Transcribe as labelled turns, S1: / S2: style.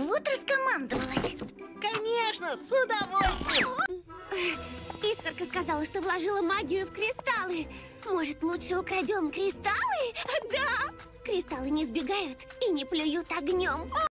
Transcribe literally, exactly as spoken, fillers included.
S1: вот раскомандовалась.
S2: Конечно, с удовольствием.
S1: Искорка сказала, что вложила магию в кристаллы. Может, лучше украдем кристаллы? Да! Кристаллы не сбегают и не плюют огнем.